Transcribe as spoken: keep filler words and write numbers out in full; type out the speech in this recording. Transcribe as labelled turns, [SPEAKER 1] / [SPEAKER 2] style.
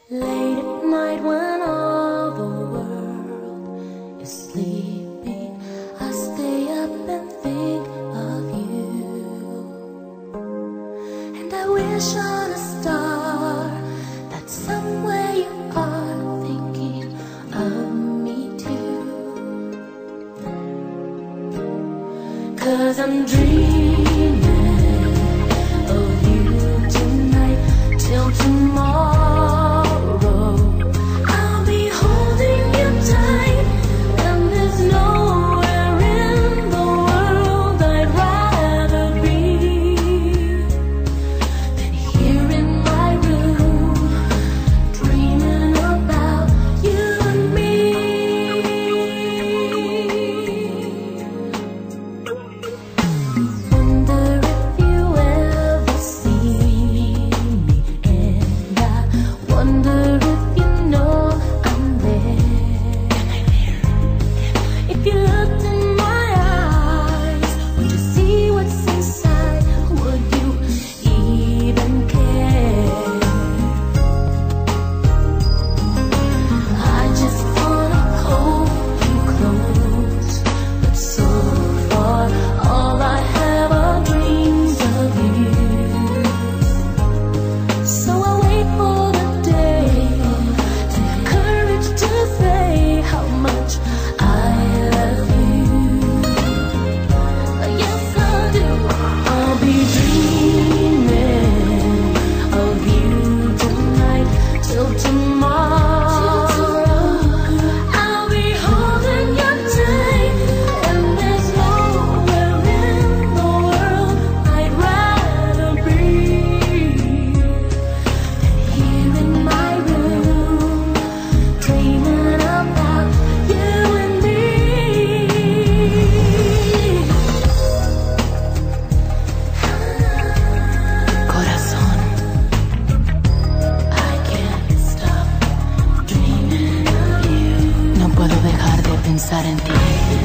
[SPEAKER 1] Late at night when all the world is sleeping, I stay up and think of you. And I wish on a star that somewhere you are thinking of me too. 'Cause I'm dreaming of you tonight till tomorrow.
[SPEAKER 2] Pensar en ti.